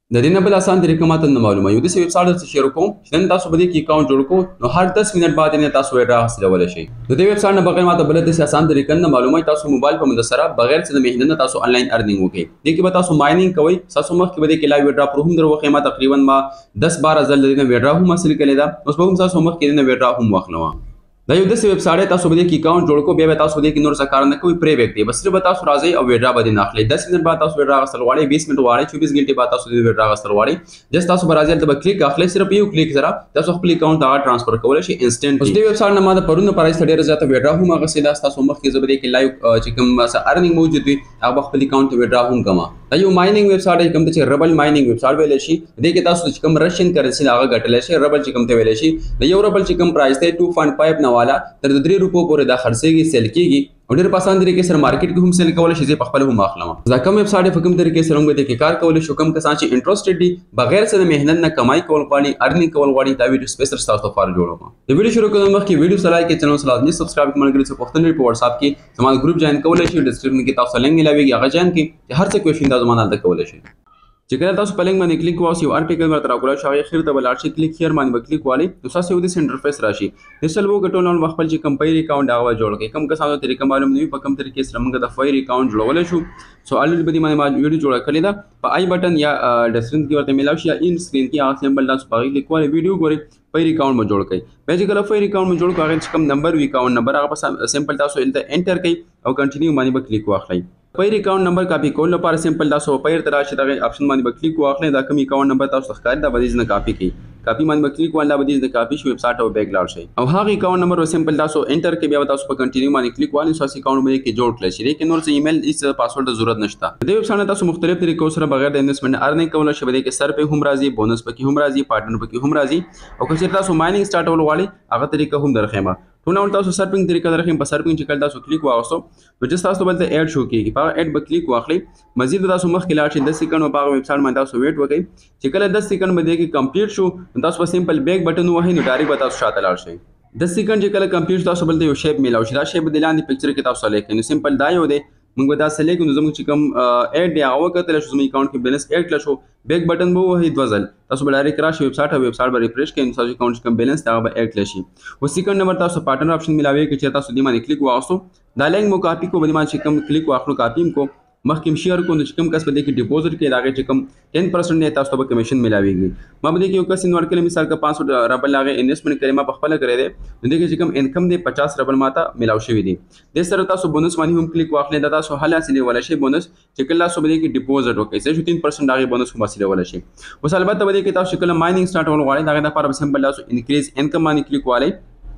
د دې نه بل اسان طریقه ماته نه معلومه یو داسې ویب سایټ درته شیر کوم چې نن تاسو به دې کې اکاونټ جوړ کړو نو هر 10 منټ بعد نه تاسو ویډرا حاصلولی شئ. د دې ویب سایټ نه بغیر ماته بله داسې اسان طریقه نه معلومه تاسو موبایل په مدد سره بغیر څه د محنت نه تاسو آنلاین ارنینګ وکړئ. دې کې به تاسو ماینینګ کوئ. ستاسو مخکې به دې کې لایو ویډرا پر هم در وښیم. ما تقریبا 10-12 ځل د دې نه ویډرا هم حاصل کړې ده. اوس به هم تاسو مخکې د دې نه ویډرا هم واخلم. دا یو داسې ویب سایټ تاسو به دې کې اکاونټ جوړ کړو بیا به تاسو دې کې نور څه کار نه کوئ پرې وکړئ. بس صرف تاسو راځئ او ویډرا به دې نه اخلئ. 10 منټ بعد تاسو ویډرا اخیستل غواړئ 20 منټ غواړئ 24 غنټې بعد تاسو دې ویډرا اخیستل غواړئ جست تاسو به راځئ هلته به کلیک اخلئ. صرف یو کلیک سره تاسو خپل اکاونټ هغه ټرانسفر کولی شئ انسټنټ. اوس دې ویب سایټ نه ما د پرون پرایس ته ډېره زیاته ویډرا هم اخیستې ده. ستاسو مخکې زه به دې کې لایو چې کوم څه ارنینګ موجود وي هغه به خپل اکاونټ ته ویډرا هم کومه. دا یو ماینینګ ویب سایټ کوم ته چې ربل ماینینګ ویب سایټ ویلی شي. دې کې تاسو چې کوم رشین کرنسي هغه ګټلی شئ. ربل چې کوم ته ویلی شي د یو ربل چې کوم پرایس دی 2.5 نه والا تر 3 روپو پورې دا خرڅېږي سیل کېږي او ډېر په اسان طریقې سره مارکیټ کې هم سیل کولی شي. زه په خپله هم اخلم. دا کوم ویب سایټ په کوم طریقې سره موږ دې کې کار کولی شو. کوم کسان چې انټرسټډ دي بغیر څه د محنت نه کمای کول غواړي ارنینګ کول غواړي دا ویډیو سپیشل ستاسو لپاره جوړوم. د ویډیو شروع کولو مخکې ویډیو سره لایک کړئ چینل سره لازمي سبسکرایب کړئ. ملګري څه پوښتنې په واتساپ کې زما ګروپ جوائن کولی شئ. ډسکرپشن کې تاسو لینک ملاویږي هغه جوائن کړئ چې هر څه کوېشن دا زما هلته کولی شئ. چې کله تاسو په لینک باندې کلیک وکړئ یو ارټیکل ورته راکولی شي هغې اخر ته به لاړ شئ. کلیک هیر باندې به کلیک والئ نو ستاسو یو داسې انټرفیس راشي. د سلوو ګټو نه خپل چې کوم پیر اکاونټ هغه به جوړ کړئ. کوم کسانو طریقه معلوم نه وي په کوم طریقې سره موږ د فایر اکاونټ جوړولی شو. سو الریډي په دې باندې ما ویډیو جوړه کړې ده. په آی بټن یا ډسکرین کې ورته میلاو شي یا ان سکرین کې هغه سمبل تاسو په هغې کلیک والئ ویډیو ګورئ فایر اکاونټ به جوړ کړئ. بیا چې کله فایر اکاونټ به جوړ کړو هغې چې کوم نمبر وي اکاونټ نمبر هغه په سمپل تاسو هلته انټر کړئ او کنټینیو باندې به کلیک واخلئ. پیر اکاونټ نمبر کاپی کول لپاره سمپل تاسو پیر ته راشئ دغه اپشن باندې به کلیک واخلئ. دا کوم اکاونټ نمبر تاسو ښکاري دا به دې نه کاپي کړئ. کاپي باندې به کلیک وکړئ دا به دې کاپي شي ویب سایټ او بیک لاړ شئ او هغه اکاونټ نمبر سمپل تاسو انټر کړئ. بیا تاسو په کنټینیو باندې کلیک وکړئ ستاسو اکاونټ باندې کې جوړ کړئ شي. لیکن نور څه ایمیل هیڅ پاسورډ ضرورت نشته. د دې ویب سایټ تاسو مختلف طریقو سره بغیر د انویسټمنټ ارنینګ کولی شئ. بده کې سر په هم راځي بونس پکې هم راځي پارټنر پکې هم راځي او که چېرته تاسو ماینینګ سٹارټول غواړئ هغه طریقه هم درښیم. ټول تاسو سرپنګ طریقه درښیم. په سرپنګ چې کله تاسو کلیک واغستو نو جست تاسو بل ته ایډ شو کېږي. په هغه ایډ به کلیک واخلئ. مزید تاسو مخکې لاړ شئ 10 سیکنډ په هغه ویب سایټ باندې تاسو ویټ وکړئ. چې کله 10 سیکنډ به دې کې کمپلیټ شو نو تاسو په سمپل بیک بټن ووهئ نو ډایرکټ به تاسو شاته لاړ شئ. 10 سیکنډ چې کله کمپلیټ شو تاسو بل ته یو شیپ میلاو شي. دا شیپ د لاندې پکچر کې تاسو سلیکټ کړئ. نو سمپل دا یو دی موږ به دا سلیکټ کړو. زموږ چې کوم ایډ دی هغه وکتلی شو زموږ اکاونټ کې بیلنس ایډ کړی شو. بیک بټن به ووهئ 2 ځل تاسو به ډایرکټ راشئ ویب سایټ او ویب سایټ به ریفریش کړئ نو ستاسو اکاونټ چې کوم بیلنس دی هغه به ایډ کړی شي. اوس سیکنډ نمبر تاسو پارټنر اپشن میلاویږي چې تاسو دې باندې کلیک واغستو دا لینک مو کاپي کو باندې چې کوم کلیک واخلو کاپي م کو مخکې شیر کو نو چې کوم کس په دې کې ډیپوزټ کړي دا چې کوم 10% نه تاسو ته کمیشن میلاویږي. ما به دې کې یو کس انور کړي مثال کا 500 ربل هغه انویسټمنټ کړي ما په خپل کړی دی نو دې کې چې کوم انکم دی 50 ربل ماته میلاو شوی دی. د سره تاسو بونس باندې هم کلیک واخلئ دا تاسو حل حاصلې ولا شي بونس چې کله تاسو به دې کې ډیپوزټ وکړئ څه 3% هغه بونس هم حاصلې ولا شي. اوس البته به دې کې تاسو کله ماینینګ سٹارټ ول غواړئ دا لپاره سمبل تاسو انکریز انکم باندې کلیک والئ.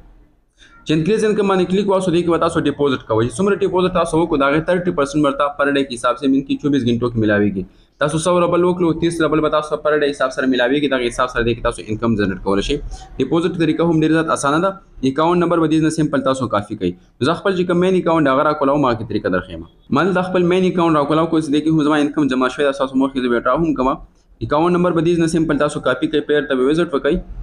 چې انکریز انکم باندې کلیک واسو دې کې تاسو ډیپوزټ کوئ. څومره ډیپوزټ تاسو وکړو دا 30% ورته پر ډے کې حساب سره من کې 24 غنټو کې ملاويږي. تاسو 100 ربل وکړو 30 ربل به تاسو پر ډے حساب سره ملاويږي. دا حساب سره دې کې تاسو انکم جنریټ کولای شئ. ډیپوزټ طریقه هم ډیره زیات اسانه ده. اکاونټ نمبر به دې نه سمپل تاسو کافي کوي. زه خپل چې کوم مین اکاونټ هغه را کولاو ما کې طریقه درخېم. مال د خپل مین اکاونټ را کولاو کوم دې کې هم زما انکم جمع شوی تاسو مخ کې بیٹا هم کما اکاونټ نمبر به دې نه سمپل تاسو کافي کوي پیر ته وزټ وکړئ.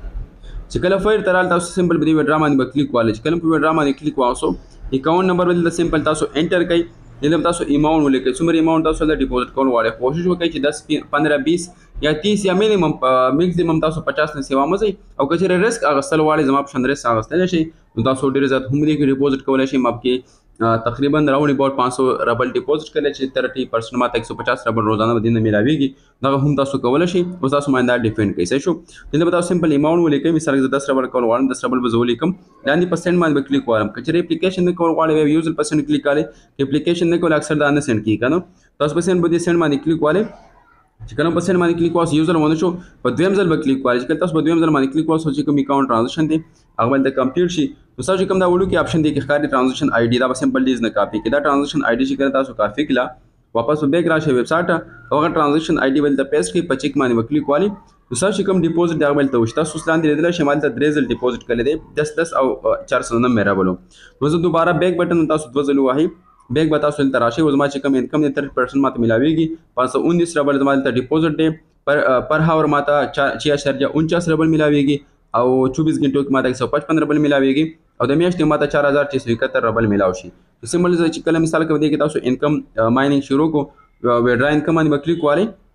چې کله فایر ترال تاسو سمپل به دې ویډرا باندې به کلیک والئ. چې کله په ویډرا باندې کلیک واسو اکاونټ نمبر به سمپل تاسو انټر کړئ. دلته تاسو اماونټ ولیکئ څومره اماونټ تاسو له ډیپوزټ کول غواړئ. کوشش وکړئ چې 10 15 20 یا 30 یا مینیمم میکسیمم تاسو 50 نه سیوا مزئ او که چېرې ریسک اغستل غواړئ زما په شان ریسک اغستلی شئ نو تاسو ډېر زیات هم دې کې ډیپوزټ کولی شئ. ما کې تقریبا راوند اباؤټ 500 ربل ډیپوزټ کړی چې 30% ماته 150 ربل روزانه به دې نه میلاویږي. دغه هم تاسو کولی شئ. اوس تاسو باندې دا ډیپینډ کوي صحیح شو. دلته به تاسو سمپل اماونټ ولیکئ. مثال زه 10 ربل کول غواړم 10 ربل به زه ولیکم لاندې پرسنټ باندې به کلیک وکړم. که چېرې اپلیکیشن نه کول غواړئ یوزل پرسنټ کلیک کوئ. که اپلیکیشن نه کول اکثر دا نه سینډ کېږي که نه تاسو په سینډ به دې سینډ باندې کلیک وکړئ. چې کله په سینډ باندې کلیک واسو یو ځل ونه شو په دویم ځل به کلیک وکړئ. چې کله تاسو په دویم ځل باندې کلیک واسو چې کوم اکاونټ ټرانزیکشن دی هغه باندې کمپلیټ شي نو تاسو کوم دا وړو کې اپشن دی کې ښکاري ټرانزیکشن آی ډي دا به سمپل ډیز نه کاپي کړئ. دا ټرانزیکشن آی ډي چې کله تاسو کافي کړه واپس بیک راشئ ویب سایټ هغه ټرانزیکشن آی ډي باندې پیسټ کړئ. په چیک باندې به کلیک والئ نو تاسو کوم ډیپوزټ دی هغه باندې وشته تاسو لاندې لیدلی شئ ما دلته 3 ځل ډیپوزټ کړی دی 10 او 499 مې راولو. نو زه دوباره بیک بټن تاسو 2 ځل ووهئ. بیک به تاسو دلته راشئ. زما چې کوم انکم دی 30% ماته میلاویږي. 519 ربل زما دلته ډیپوزټ دی. پر هاور ماته 6.49 ربل میلاویږي او 24 غنټو کې ماته 155 ربل میلاویږي او د میاشتې ماته 4671 ربل میلاو شي. سمبل چې کله مثال کې دی کې تاسو انکم ماینینګ شروع کو ویډرا انکم باندې کلیک والئ.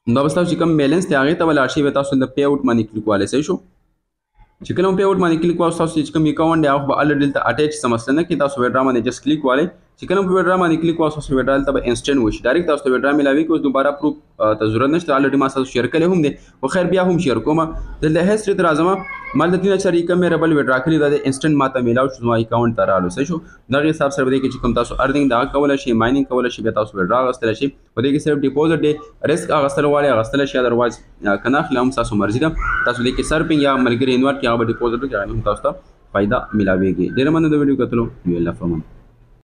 دا به تاسو چې کوم بیلنس دی هغې ته به لاړ شئ بیا تاسو د پی اوټ باندې کلیک وهلی صحیح شو چې کله هم پی اوټ باندې کلیک وهو تاسو چې کوم اکاونټ دی هغه به الریډي دلته اټیچ څه مسله نه کوي تاسو ویډرا باندې جست کلیک والئ چې کله هم په ویډرا باندې کلیک وهو تاسو ویډرا دلته به انسټنټ وشي ډایرکټ تاسو ته ویډرا میلاوي اوس دوباره پروف ته ضرورت نشته الریډي ما تاسو شیر کړی هم دی خو خیر بیا هم شیر کوم دلته هیستري ته راځم ما د 3 کم مې ربل ویډرا کړی دا د انسټنټ ماته میلاو شو زما اکاونټ ته رالو صحیح شو دغه حساب سره به دی چې کوم تاسو ارنینګ دا کولی شئ ماینینګ کولی شئ بیا تاسو ویډرا اخیستلی شئ په دې کې صرف ډیپوزټ دی رسک اخیستل غواړئ اخیستلی شئ ادروایز که نه اخلي هم ستاسو مرضي ده تاسو دې کې سرپنګ یا ملګري انوارډ کې هغه به ډیپوزټ وکړئ هغه هم تاسو ته فایده ملاویږي ډېره مننه د ویډیو کتلو یو الله فهمم